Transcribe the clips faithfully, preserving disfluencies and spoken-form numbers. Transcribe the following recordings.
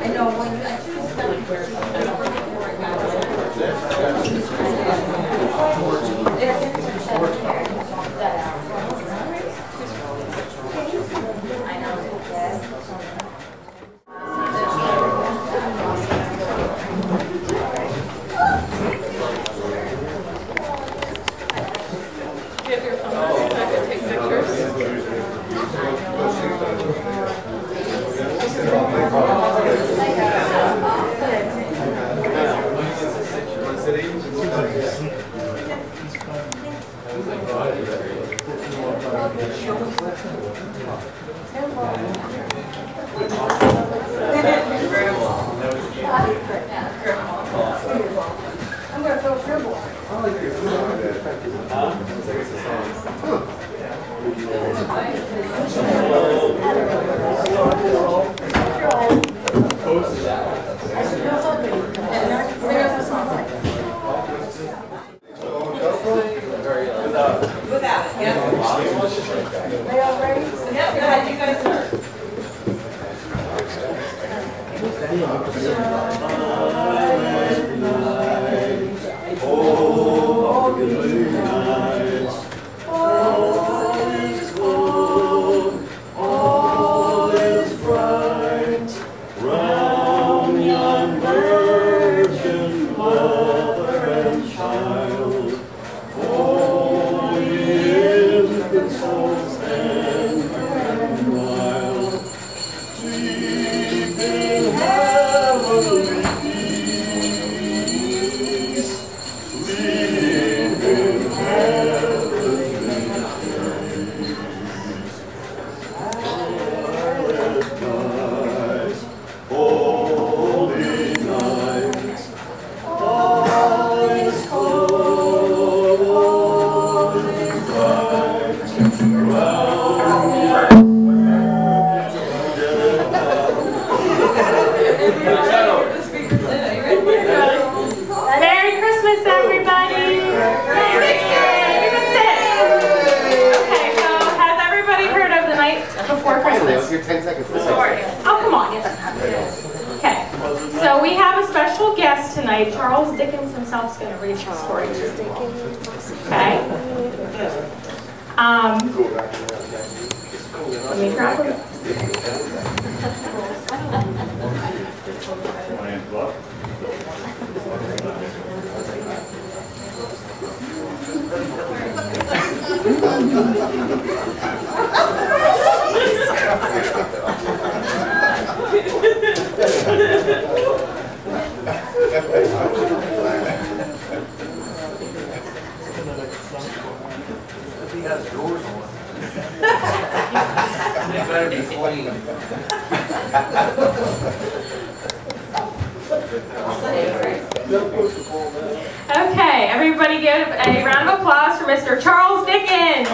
Okay, everybody give a round of applause for Mister Charles Dickens.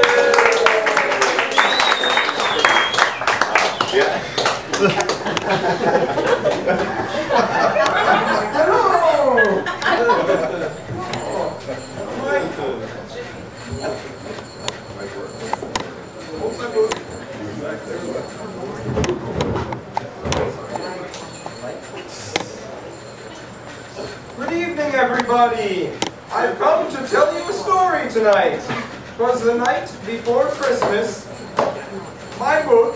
Good evening, everybody. I've come to tell you a story tonight. 'Twas the night before Christmas. My book.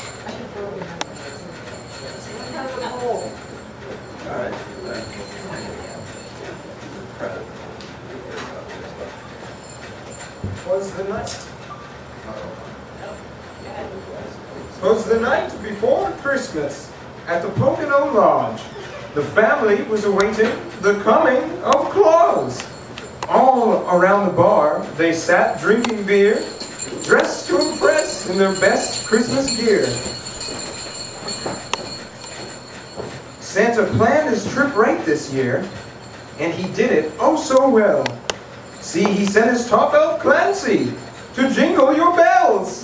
Was the night. Was the night before Christmas at the Pocono Lodge. The family was awaiting the coming of Claus. All around the bar, they sat drinking beer, dressed to impress in their best Christmas gear. Santa planned his trip right this year, and he did it oh so well. See, he sent his top elf Clancy to jingle your bells.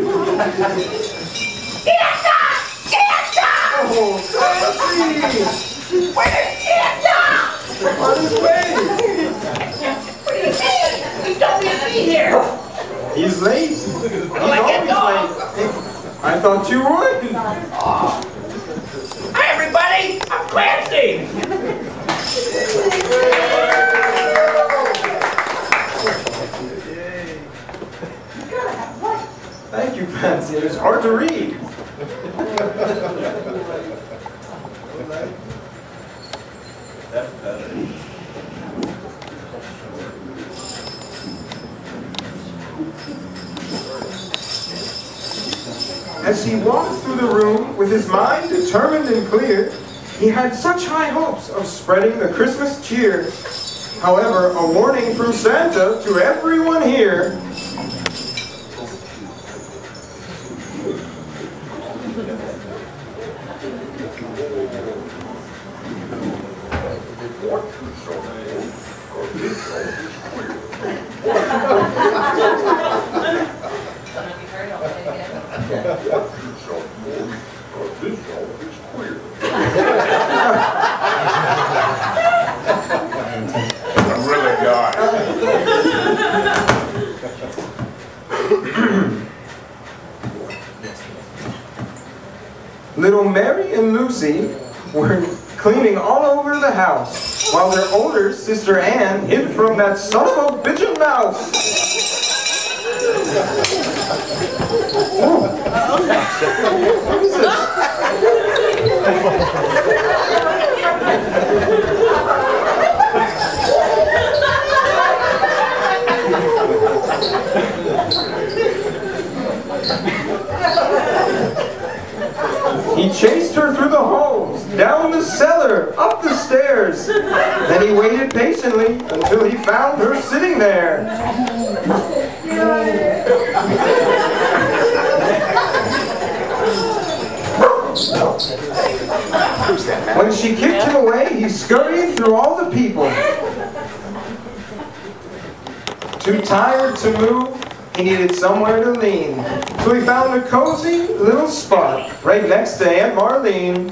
Santa! Santa! Oh, Clancy! Where's Santa? On his way! What do you mean? He don't need to be here! He's late. He's Like always a dog. late. I thought you would. Hi, everybody! That's better. As he walked through the room with his mind determined and clear, he had such high hopes of spreading the Christmas cheer. However, a warning from Santa to everyone here. I'm really God. Little Mary and Lucy were cleaning all over the house, while their older sister Anne hid from that son of a bitchin' mouse. Oh. What is this? He chased her through the halls, down the cellar, up the stairs. Then he waited patiently until he found her sitting there. When she kicked him away, he scurried through all the people. Too tired to move, he needed somewhere to lean. So he found a cozy little spot right next to Aunt Marlene.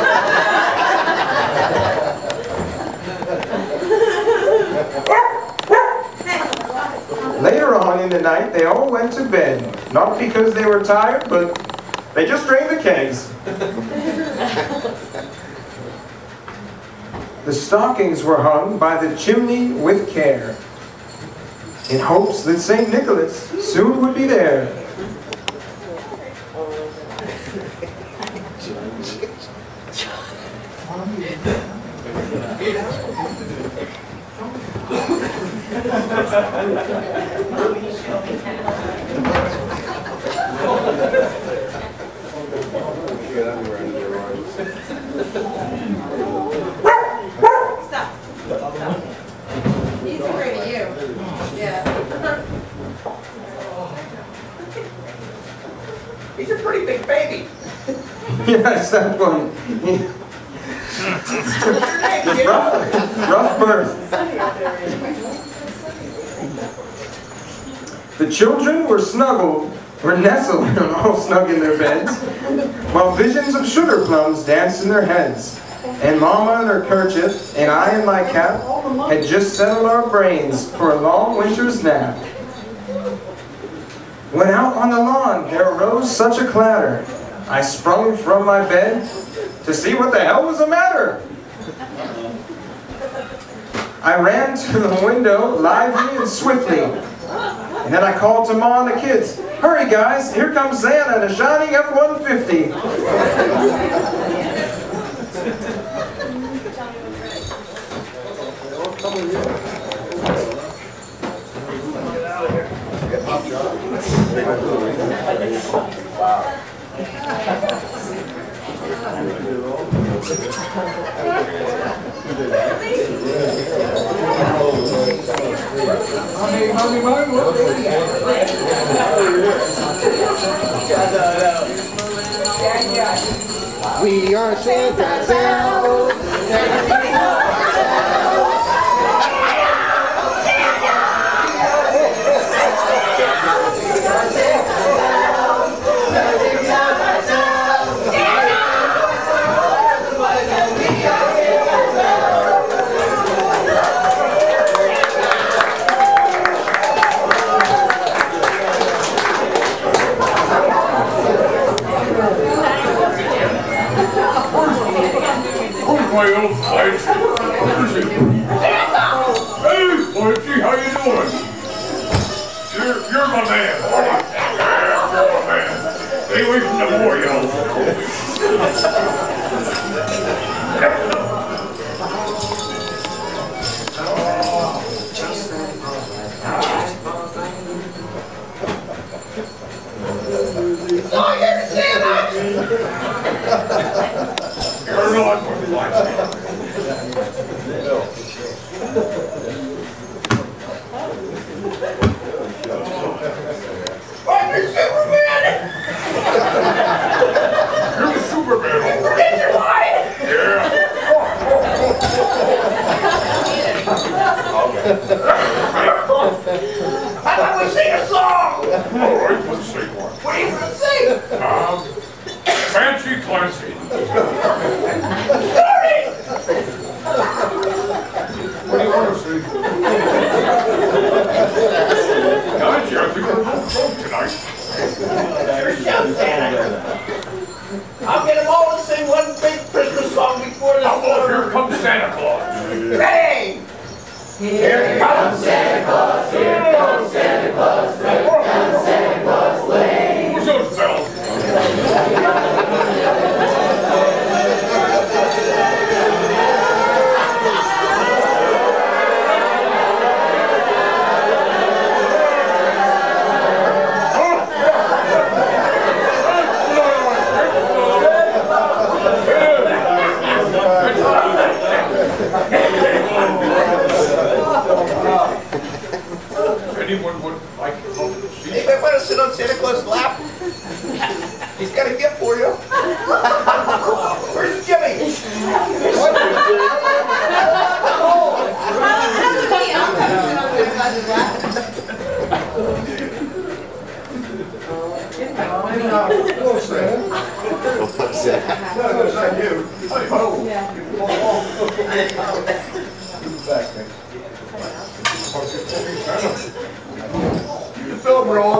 Later on in the night, they all went to bed. Not because they were tired, but they just drained the kegs. The stockings were hung by the chimney with care, in hopes that Saint Nicholas soon would be there. Stop. Stop. He's afraid of you. Yeah. He's a pretty big baby. Yes, that one. rough, rough birth. The children were snuggled, were nestled and all snug in their beds, while visions of sugar plums danced in their heads. And Mama in her kerchief, and I in my cap, had just settled our brains for a long winter's nap. When out on the lawn there arose such a clatter, I sprung from my bed to see what the hell was the matter. I ran to the window lively and swiftly, and then I called to Ma and the kids, "Hurry guys, here comes Santa in a shining F one fifty. We are Santa's elves. My old place. Hey, Floyd, how you doing? You're, you're my man. Yeah, you're my man. Stay away from the boy, y'all. Oh, you're Santa! You're not going to like it. Oh, you're Superman! You're the Superman, all right. Is your wife? Yeah. I thought we'd sing a song! All right, let's sing one. What are you going to sing? Um, Fancy Clancy. Sorry! What do you want to sing? Guys, yeah, I think we're both drunk tonight. Your show, Santa. I'll get them all to sing one big Christmas song before the Oh, here comes Santa Claus. Ready? Here comes Santa Claus, here comes Santa Claus, here comes Santa Claus lane. Who's those bells? Anyone would like to come to see? Anybody want to sit on Santa Claus' lap? He's got a gift for you. Where's Jimmy? You feel wrong.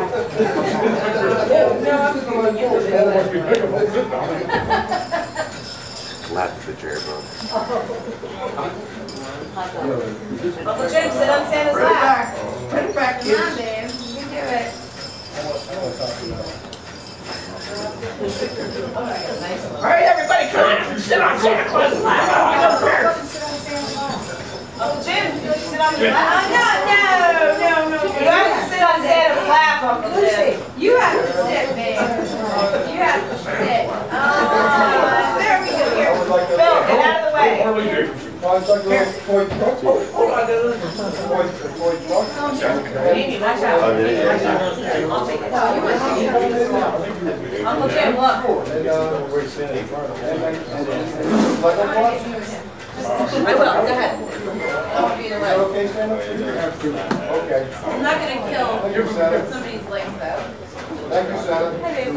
Lap the chair, bro. Uncle Jim, sit on Santa's Bring it lap. back. Bring it back, Come on, kids. Dave. You can do it. All right, everybody, come on. Sit on Santa Claus' lap. Get up here. Uncle Jim, you want to sit on his lap? No, no, no, no. You have to sit on Santa's lap, Uncle Jim. You have to sit, babe. You have to sit. Oh, there we go. Here. Phil, get out of the way. Harley Davidson. Hold on, dude. Amy, watch out. Amy, watch out. I'll take it. You want to take it? Uncle Jim, look. I will. Go ahead. I won't be in the way. I'm not going to kill somebody's legs, though. Thank you, Santa. Hey, babe.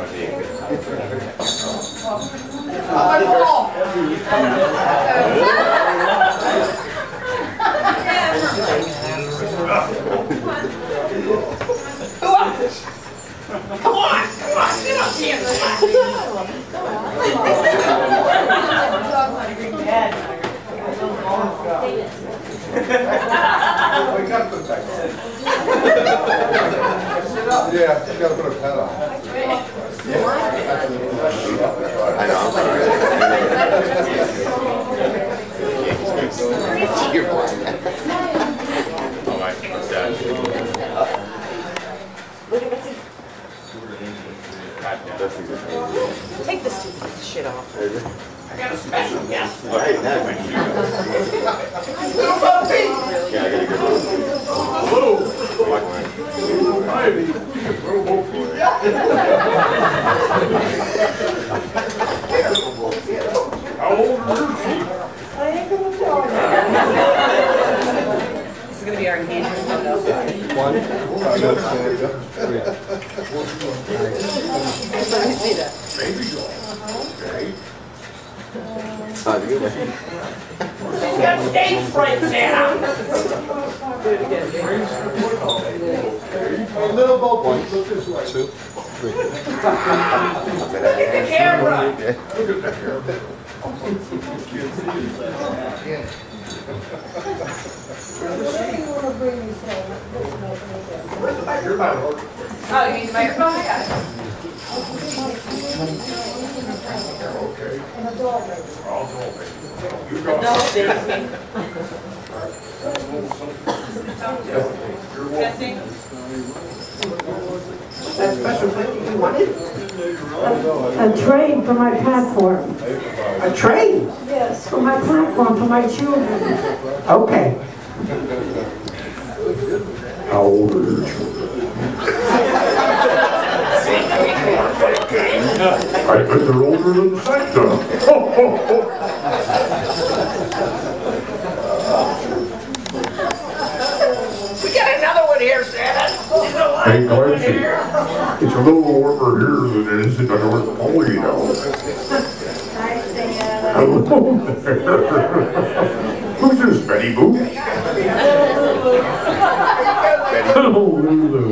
Come on, come on, sit on Santa's lap. Yeah, you gotta put a pen on. I know. You're blind. All right, what's that? Take this stupid shit off. I got a special guest. Oh, hey, now we Little puppy. Yeah, I gotta go. Hello. Hi. How old are you? This is gonna be our engagement photo. One, two, three. Let me see that. Baby doll. Okay. Oh, the good one. She's got stage fright, Santa. Little boat. One, two, three. Look at the camera. Look at that hair. Where's the microphone? Oh, you need the microphone? I got it. Okay. All adult baby. You got Adult baby. Testing. That special thing you wanted? A train for my platform. A train? Yes, for my platform, for my children. Okay. How old are your children? I bet they're older than Santa. We got another one here, Santa. Hey, Clancy, it's a little warmer here than it is in the North Pole, you know. Hello there. Who's this, Betty Boop? Hello, Lulu.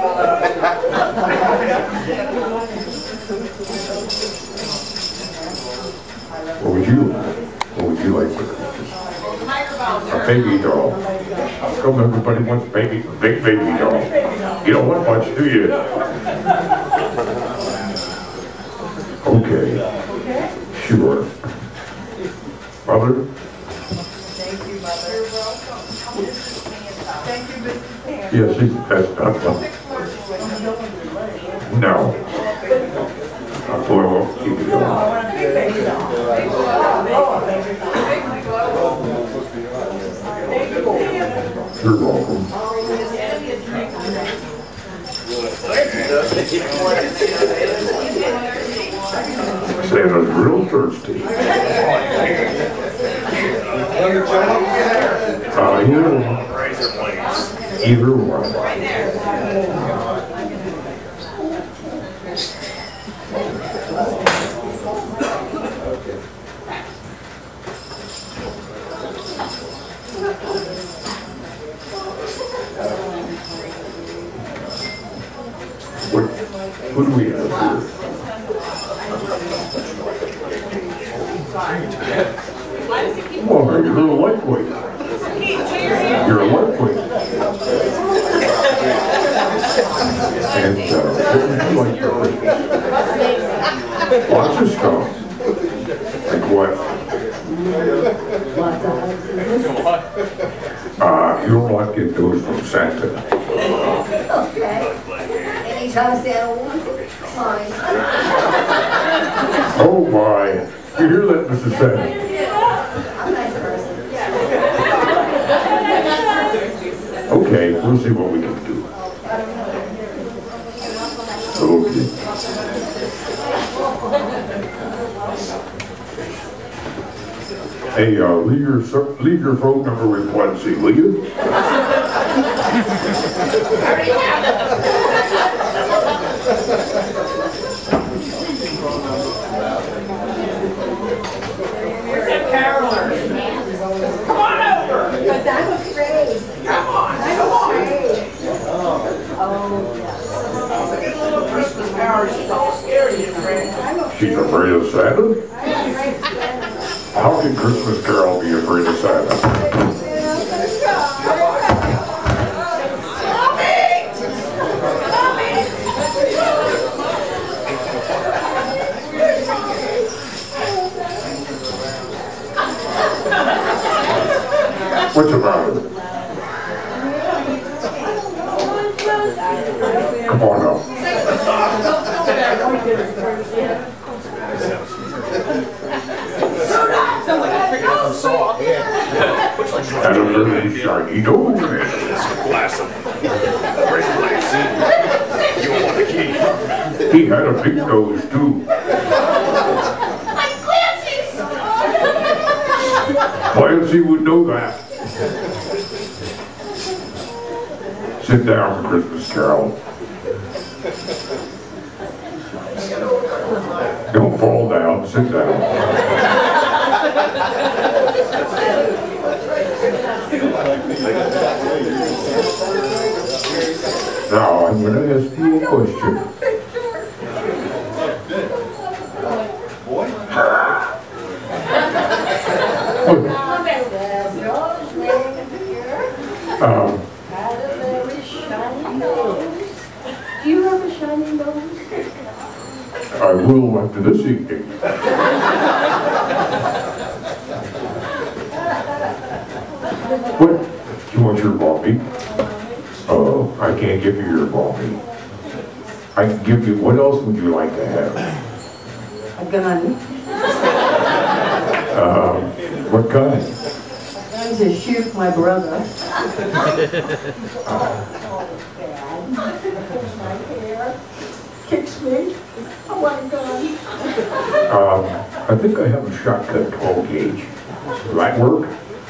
What would you, what would you like for Christmas? A baby doll. How come everybody wants baby, a big baby doll? You don't want much, do you? Okay. Sure. Mother? Thank you, Mother. You're welcome. Thank you, Mister Pam. Yes, he- that's not, no. No. Boy, well, keep it going. You're welcome. Santa's real thirsty. Uh, either one. Either one. What, who do we have here? Oh, you're a lightweight. You're a lightweight. And uh, what would you like for Christmas? Lots of stuff. Like what? Uh, you don't want to get those from Santa. Okay. Anytime Santa wants it, fine. Oh my. You hear that, Missus Santa? I'm a nice person. Okay, we'll see what we can do. Okay. Hey, uh, leave your, leave your phone number with Quincy, will you? Where's that caroler? Come on over. But I'm afraid. Come on, come on. Oh, Look at the little Christmas power. She's all scared of you, Frank. She's afraid of Santa? How can Christmas Carol be afraid of Santa? What's the matter? Come on up. Had a really shiny nose. Glass of You want the key? He had a big nose too. Clancy would know that. Sit down, Christmas Carol. Don't fall down, sit down. Now I'm going to ask you a question. Um, do you have a shiny nose? will after this evening. What? You want your mommy? Oh, I can't give you your mommy. I can give you, what else would you like to have? A gun. Um, what kind? I'm to shoot my brother. Kicks me. I want a gun. Um, I think I have a shotgun twelve gauge. Will that work?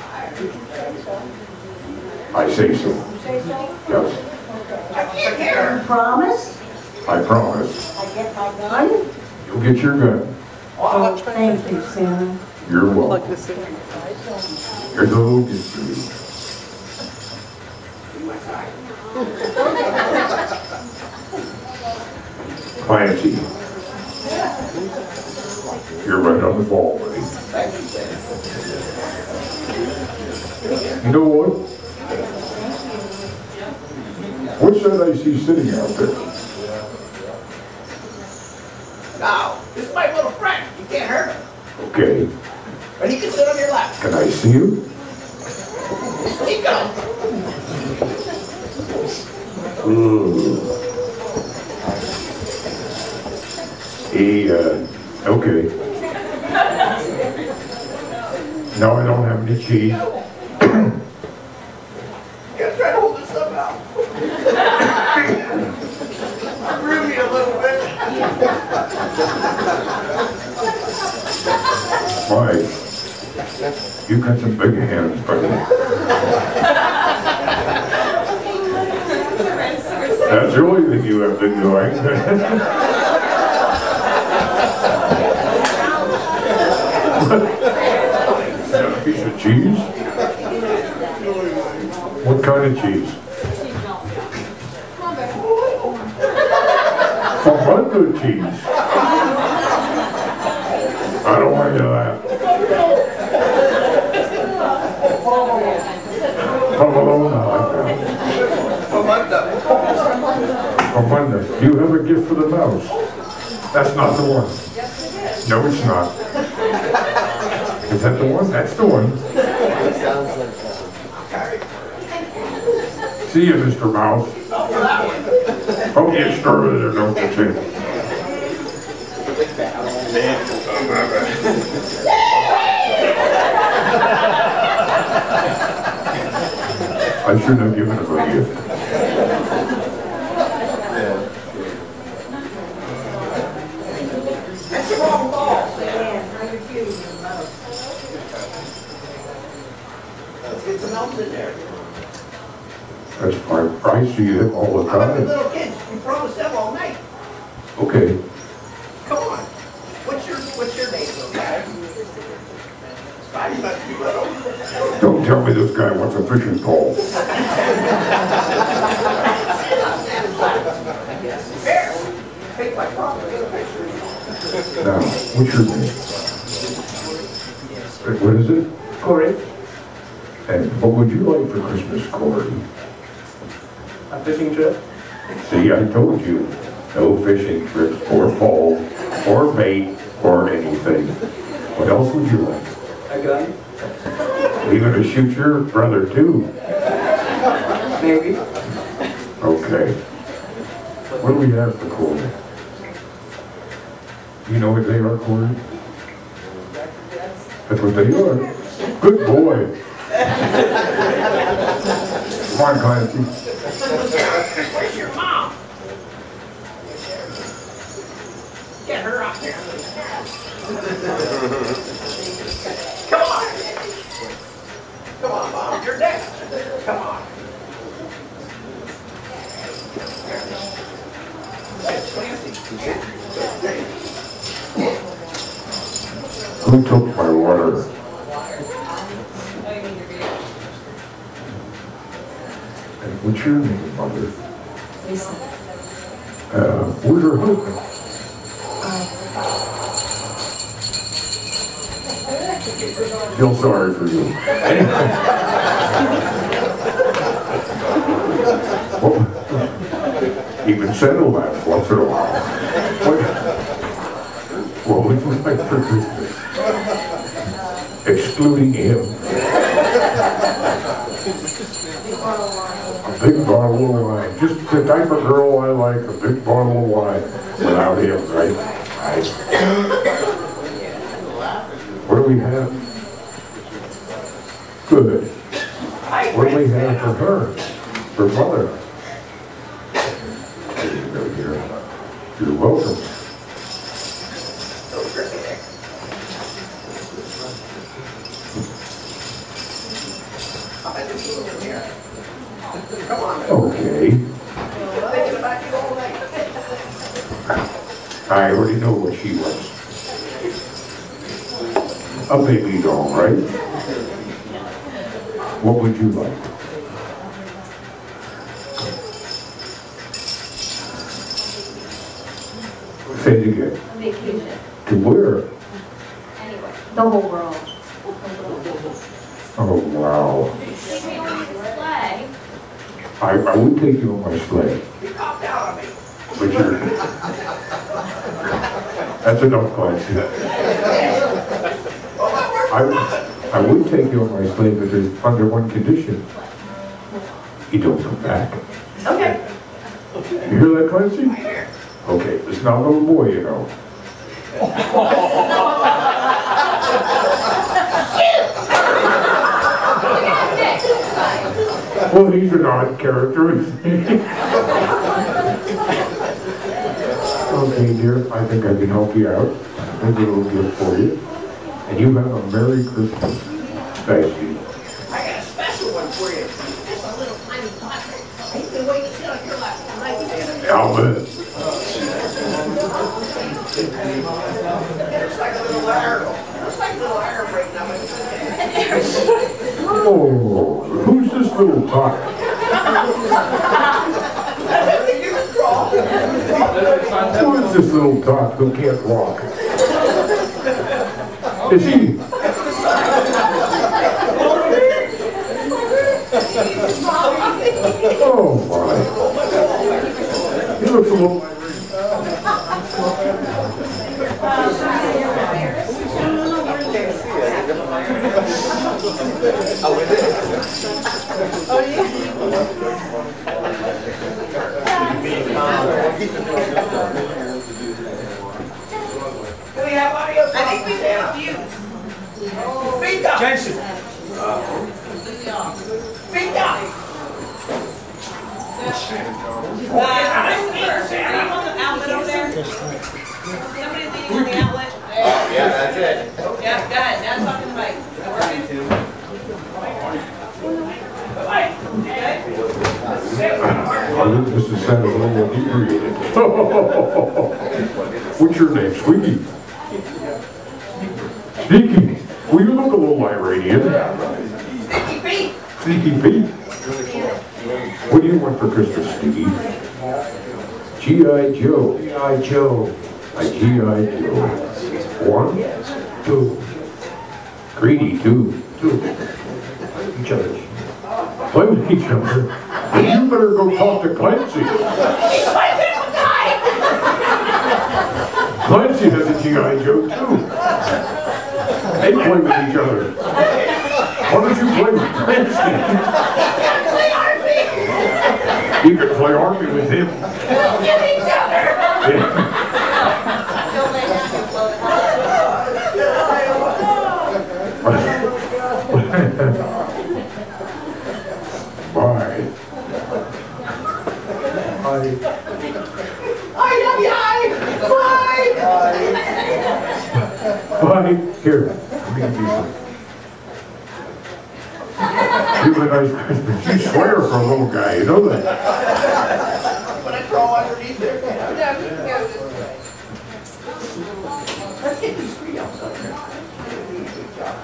I say so. Yes. You promise? I promise. I get my gun? You'll get your gun. Oh, thank you, Santa. You're Like welcome. this thing. Here's a little gift for you. Clancy. You're right on the ball, buddy. You know what? What's that I see sitting out there? Now, this is my little friend. You can't hurt him. Okay. But he can sit on your lap. Can I see you? He comes. Ooh. He, uh, okay. No, I don't have any cheese. You gotta try to hold this stuff out. Groove me a little bit. Why? You got some big hands, buddy. That's the only thing you have been doing. A piece of cheese? What kind of cheese? Fumando cheese. I don't want any of that. Provolone, I like that. Fumando. You have a gift for the mouse. That's not the one. No, it's not. Is that the one? That's the one. See you, Mister Mouse. Hope you started there, don't you think? I shouldn't have given him a gift. That's the wrong ball. Let's get some else in there. That's fine. I see them all the How about the time. little kids? You promised them all night. Okay. Come on. What's your what's your name, little guy? Spidey must be little. Don't tell me this guy wants a fishing pole. Bear. Take my property. Now, what's your name? What is it? Corey, And what would you like for Christmas, Corey? a fishing trip. See, I told you, no fishing trips or poles or bait or anything. What else would you like? A gun? Are you going to shoot your brother too? Maybe. Okay. What do we have for Corey? You know what they are, Corey? That's what they are. Good boy. Come on, Clancy. Where's your mom? Get her out there. Come on. Come on, Mom. You're next. Come on. Who took my water? And what's your name, Mother? Lisa. Uh, where's your husband? Feel sorry for you. Well, even Santa laughs once in a while. What, What would you like for Christmas? Excluding him. A big bottle of wine. Just the type of girl I like, a big bottle of wine. Without him, right? Right. What do we have? Good. What do we have for her? For mother? There you go, dear. You're welcome. Okay. I already know what she was. A baby doll, right? What would you like? Say it again. Vacation. To where? Anyway. The whole world. Oh, wow. I, I would take you on my sleigh. But you're... That's enough, Clancy. I, I would take you on my sleigh, but there's under one condition. You don't come back. Okay. You hear that, Clancy? Okay, it's not a little boy, you know. Well, these are odd characters. Okay, dear, I think I can help you out. Maybe a little gift for you. And you have a Merry Christmas. Thank you. I got a special one for you. Just a little tiny pot. I've been waiting to tell your last night. Albert. It's like a little arrow. It's like a little arrow breaking up. Oh, who's this little tot? Who is this little tot who can't walk? Is he? Oh my. He looks a little... Oh, is it? Oh, yeah? Do we have audio? I think we have views. Speak up. Jensen. Speak up. Uh, Somebody on the outlet over there? Somebody leaning on the outlet? Oh, yeah, that's it. Yeah, go ahead. Now talk to the mic. Working? Oh, this is kind of a little inebriated. What's your name, Squeaky? Sneaky. Well, you look a little Iranian. Sneaky Pete. Sneaky Pete. What do you want for Christmas, Sneaky? G I Joe. G I Joe. A G I Joe. One, two. Greedy, two. Two. Each other. Play with each other. Well, you better go talk to Clancy. Clancy has a G I Joe too. They play with each other. Why don't you play with Clancy? You can play army with him. Yeah. Bye. Bye. Ay, ay, ay! Bye! Bye. Here. Let me give you some. You have a nice Christmas. You swear for a little guy, you know that? When I crawl underneath there. No, you can go this way. Let's get these three outside here. Good job.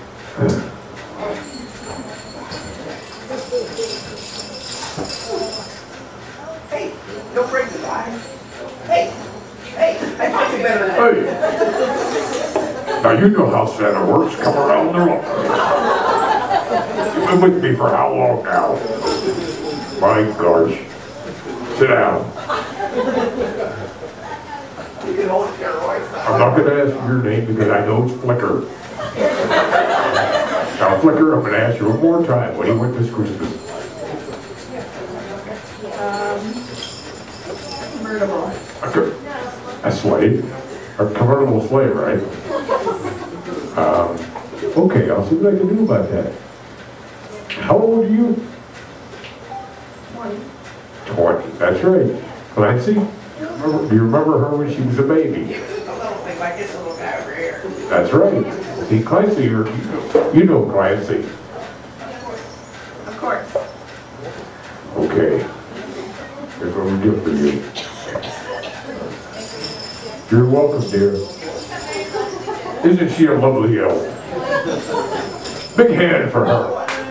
Hey, don't break the line. Hey, hey, I thought you better than that. Hey. Now you know how Santa works. Come around the room. You've been with me for how long now? My gosh. Sit down. You can hold it there, Roy. I I'm not going to ask you your name because I know it's Flicker. Now, Flicker, I'm going to ask you one more time. What do you want this Christmas? Convertible. A, a sleigh? A convertible sleigh, right? Um, okay, I'll see what I can do about that. How old are you? twenty. twenty, that's right. Clancy? Remember, do you remember her when she was a baby? Like this little guy over here. That's right. See, Clancy, you you know Clancy. Of course. Okay. Here's what we do for you. You're welcome, dear. Isn't she a lovely elf? Big hand for her.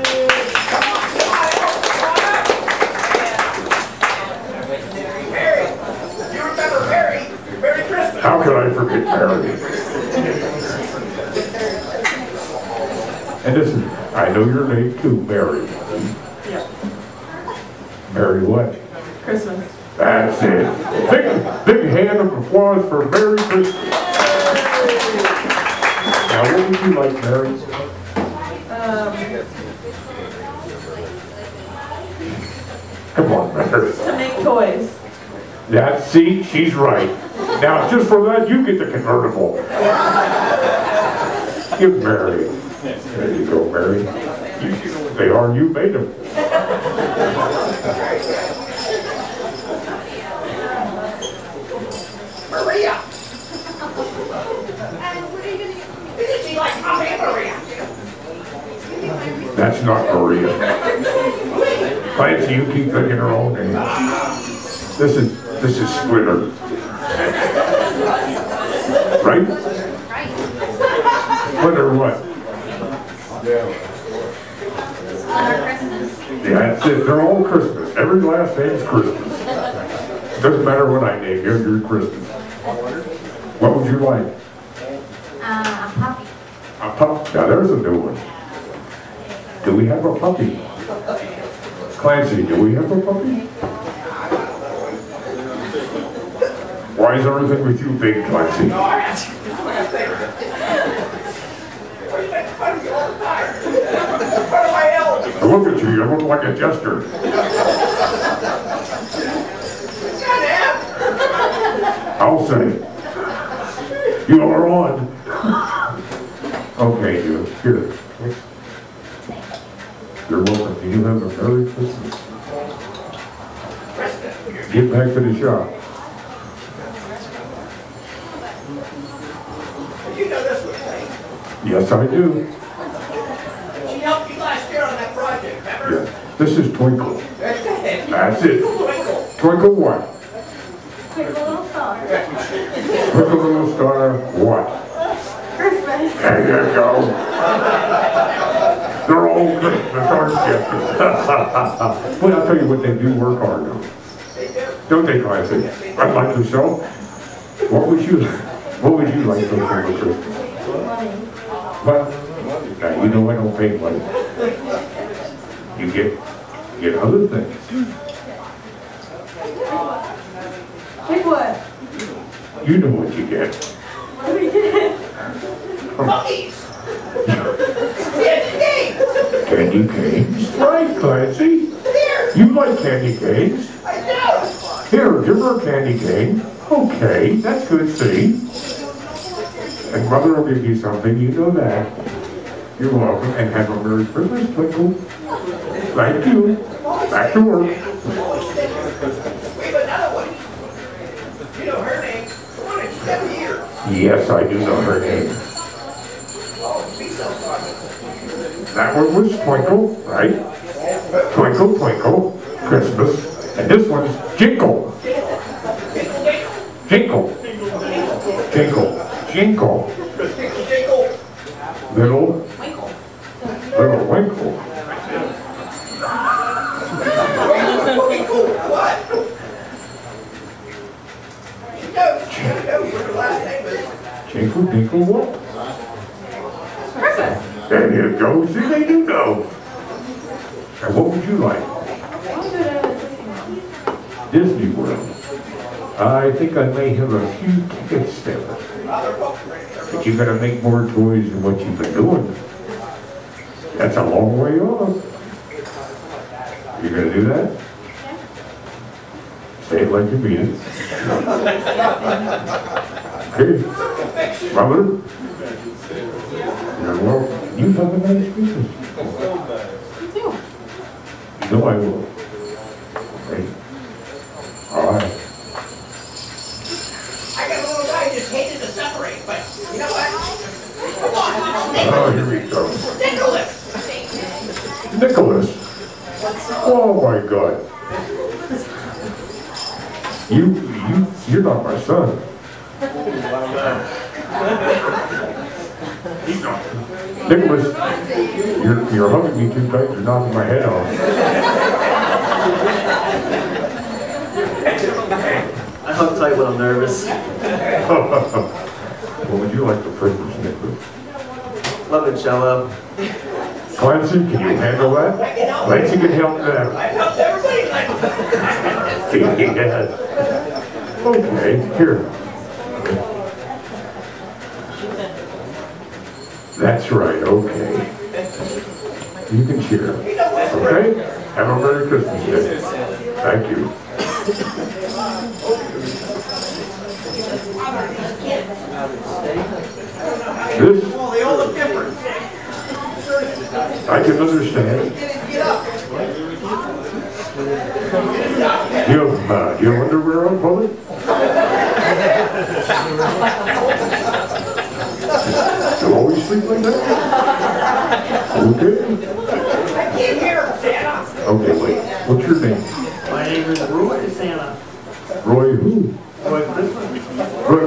Mary, you remember Mary? Merry Christmas. How could I forget Mary? And listen, I know your name too, Mary. Yep. Mary what? Christmas. That's it. Big, big hand of applause for Merry Christmas. Now, what would you like, Mary? Um, Come on, Mary. to make toys. Yeah, see, she's right. Now, just for that, you get the convertible. Give Mary. There you go, Mary. You, they are, you made them. Maria. Isn't she like Mommy and Maria? That's not Maria. Clancy, you keep thinking her own name. This is, this is Splitter. Right? Splitter what? Yeah, that's it. They're all Christmas. Every last name's Christmas. Doesn't matter what I name you, you're Christmas. What would you like? Uh, a puppy. A pup. Now there's a new one. Do we have a puppy? Clancy, do we have a puppy? Why is everything with you big, Clancy? No, I got you. What do you make fun of me all the time? What am I else? Look at you, you look like a jester. I'll say. You are on. Okay, you. Here. You're welcome. You have a Merry Christmas. Get back to the shop. You know this was thing. Yes, I do. She helped you last year on that project, remember? Yes. This is Twinkle. That's it. That's it. Twinkle. Twinkle what? Twinkle little star. Twinkle little star what? Christmas. There you go. They're all Christmas, aren't you? Well, I'll tell you what, they do work hard though. Don't they, Clancy? I'd like yourself. What would you what would you like for Christmas? Money. Well, now you know I don't pay money. You get you get other things. Like what? You know what you get. What do we get? Puppies. Candy canes. Candy canes. Right, Clancy. Here. You like candy canes. I do. Here, give her a candy cane. Okay, that's good, see? And Mother will give you something, you know that. You're welcome, and have a Merry Christmas, Twinkle. Thank you. Back to work. We have another one. You know her name. The one that's seven years. Yes, I do know her name. Oh, be so fun. That one was Twinkle, right? Twinkle, Twinkle, Christmas. And this one's Jinkle. Jinkle. Jinkle. Jinkle. Jingle. Little. Little Winkle. Jingle. What? She knows. She knows what her last name is. Jinkle, Dinkle, what? There you go. See, they do know. And what would you like? Disney World. I think I may have a few tickets there. But you gotta make more toys than what you've been doing. That's a long way off. You gonna do that? Say it like you mean it. Okay. Mother? You're welcome. You have a nice Christmas. You know I will. Okay. All right. I got a little guy who just hated to separate, but you know what? Come on, Oh, here we go. Nicholas! Nicholas. Oh my God. You, you, you're not my son. Nicholas, you're, you're hugging me too tight, you're knocking my head off. I hug tight when I'm nervous. What would you like to purchase, Nicholas? Love it, cello. Clancy, can you handle that? Clancy can help that. I helped everybody like Yes. Okay, here. That's right, okay. You can cheer. Okay? Have a Merry Christmas Day. Thank you. This, well, they all look different. I can understand. You have, uh, you have underwear on, brother? You always sleep like that? Okay. I can't hear him, Santa. Okay, wait. What's your name? My name is Roy Santa. Roy who? Roy Christmas. Roy.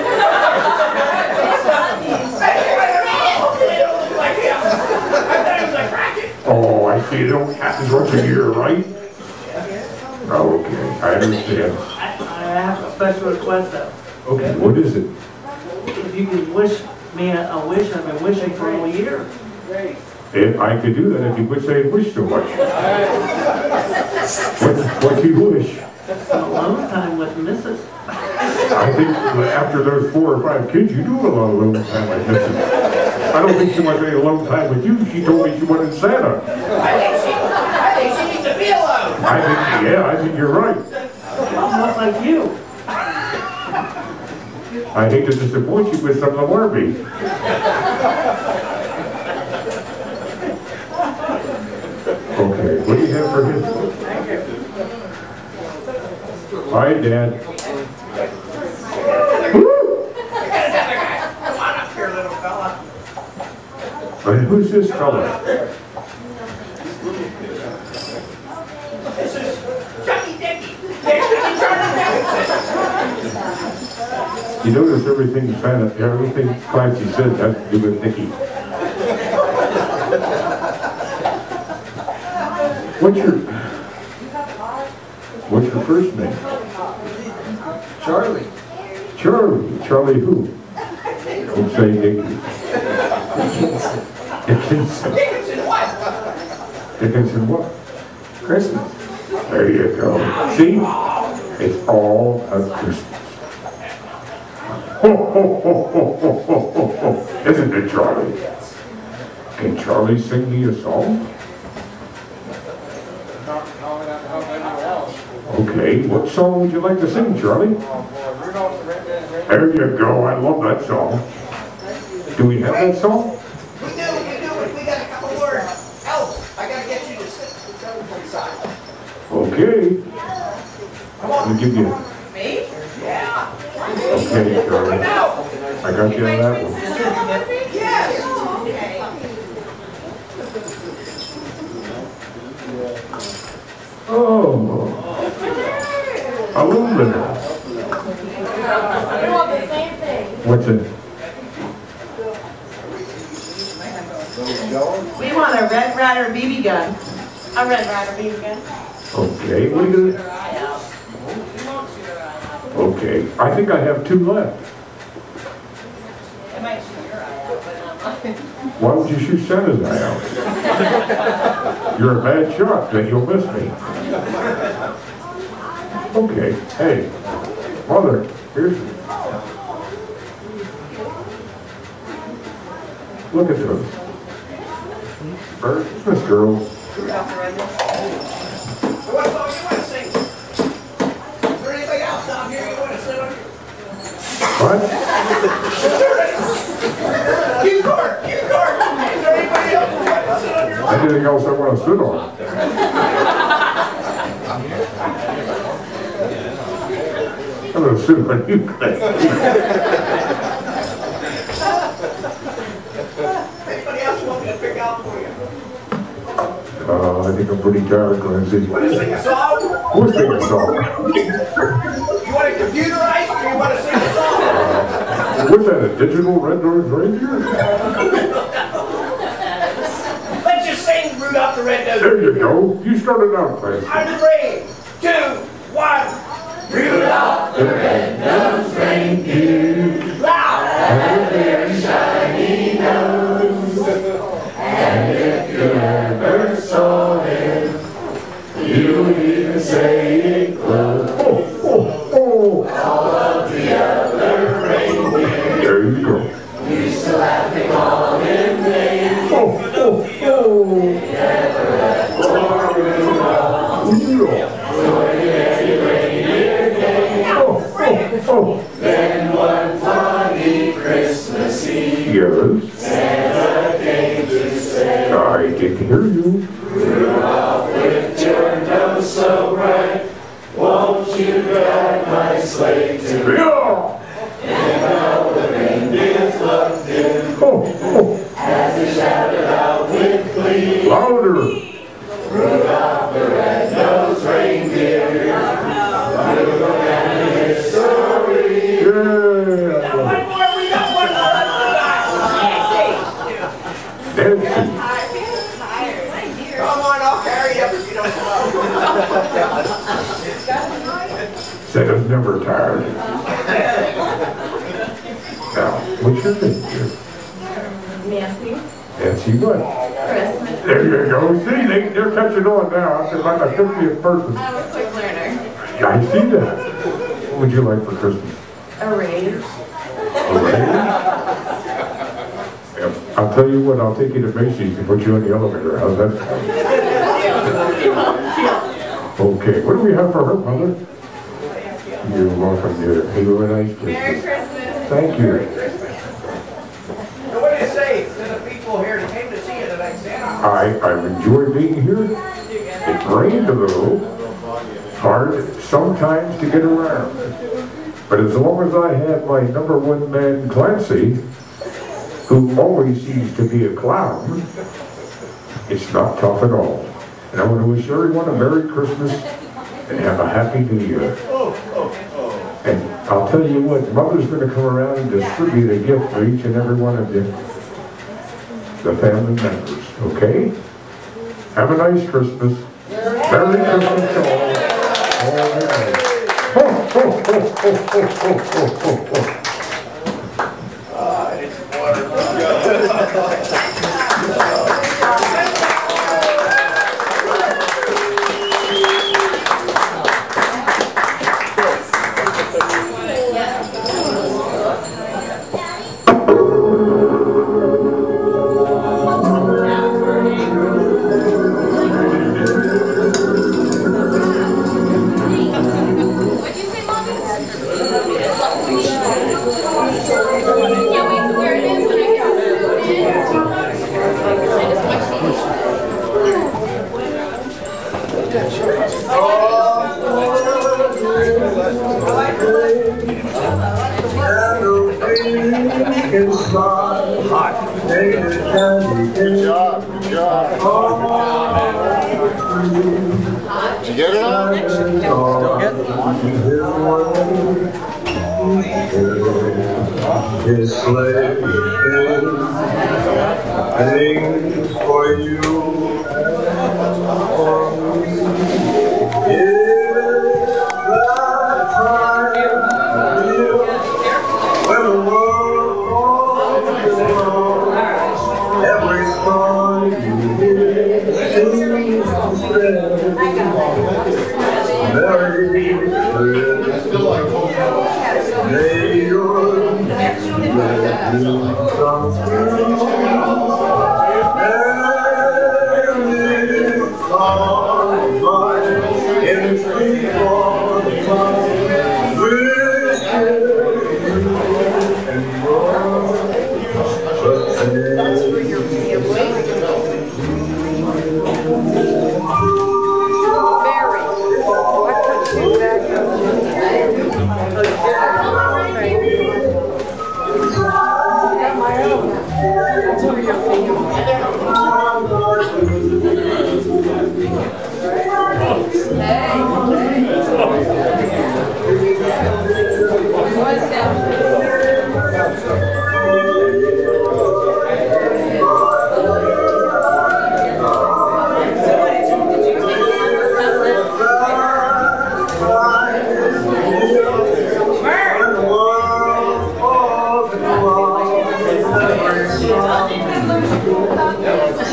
Oh, I see. It only happens once a year, right? Oh, okay. I understand. I, I have a special request though. Okay, what is it? If you could wish me a, a wish I've been wishing for all year. If I could do that if you would say wish so much. What, what do you wish? Alone time with Missus I think after those four or five kids, you do a lot of alone time like this. I don't think she wants any alone time with you. She told me she wanted Santa. I think she, I think she needs to be alone. I think, yeah, I think you're right. Not like you. I hate to disappoint you with some of Barbie. Okay, what do you have for him? Hi, Dad. Come on up here, little fella. But who's this fella? This is Chucky Dicky. It's Charlie Davidson. You notice everything Santa, everything Clancy said has to do with Nicky. What's your, what's your first name? Charlie. Charlie. Charlie who? Don't say Nicky. Dickinson. Dickinson what? Dickinson what? Christmas. There you go. See? It's all a Christmas. Ho, ho, ho, ho, ho, ho, ho, ho. Isn't it, Charlie? Can Charlie sing me a song? Okay, what song would you like to sing, Charlie? There you go, I love that song. Do we have that song? We do, we do. We got a couple more elves. I gotta get you to sit to the side. Okay. Come Let on. me give you. Me? Yeah. Okay, Charlie. Now. I got you on that one. Yes. Oh. Aluminum. We want the same thing. What's it? We want a Red Ryder B B gun. A Red Ryder B B gun. Okay, what are you gonna? Okay, I think I have two left. It might shoot your eye out, but not mine. Why would you shoot Santa's eye out? You're a bad shot, then you'll miss me. Okay, hey, Mother, here's... Look at this. Merry Christmas, girls. So what song you want to sing? Is there anybody else down here you want to sit on? What? Cue card, cue card. Is there anybody else who wants to sit on your lap? Anything else I want to sit on? I'm going to sit on you guys. Anybody else want me to pick out for you? Uh, I think I'm pretty tired, Clancy. Want to sing a song? We'll sing a song. You want it computerized or you want to sing a song? What's that, a digital red-nosed reindeer? Let's just sing Rudolph the Red-Nosed There you go. You started out, Clancy. On three, two, one. Rudolph the Red-Nosed Reindeer, loud and very shiny nose. And if you ever saw him, you would even say it close. Oh, oh, oh. All of the other reindeer There you go. used to laugh and call him names. Oh, oh, oh. Never left for Rudolph. Oh, Then one foggy Christmas Eve, yes. Santa came to say, I can hear you. Rudolph, with your nose so bright, won't you guide my sleigh tonight? Yeah. And all the reindeers loved him Oh, oh. as he shouted out with glee, Louder. Rudolph the red-nosed reindeer, you go down in history. Yeah. One more, we got one more. Nancy. Come on, I'll carry you up if you don't come up. Santa's never tired. Now, what's your name, dear? Nancy. Nancy what? Christmas. There you go. See, they, they're catching on now. It's like a fiftieth person. I'm a quick learner. I see that. What would you like for Christmas? A raise. A raise? Yep. I'll tell you what, I'll take you to Macy's and put you in the elevator. How's that sound? Okay, what do we have for her, Mother? You're welcome, dear. Have a nice Christmas. Merry Christmas. Thank you. So what do you say to the people here that came to see you tonight, Santa? I, I've enjoyed being here. It rained a little. Hard sometimes to get around. But as long as I have my number one man, Clancy, who always seems to be a clown, it's not tough at all. And I want to wish everyone a Merry Christmas and have a Happy New Year. And I'll tell you what, Mother's going to come around and distribute a gift for each and every one of you, the family members, okay? Have a nice Christmas. Merry Christmas to all. All right. Ho, ho, ho, ho, ho, ho, ho, ho, ho. Ah, it's wonderful. Good job, good job. Did you get it all? Still get His sleigh things for you and for me. It's that time when the world falls along. Every song you hear seems to say Merry Christmas.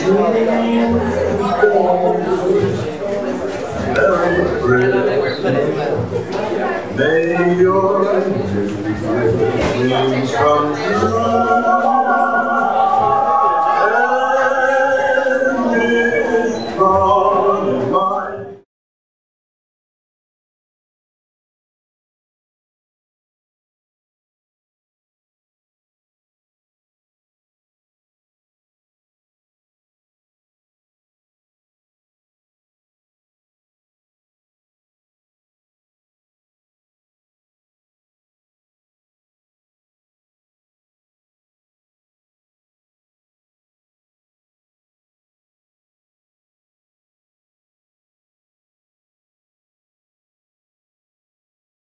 Dreams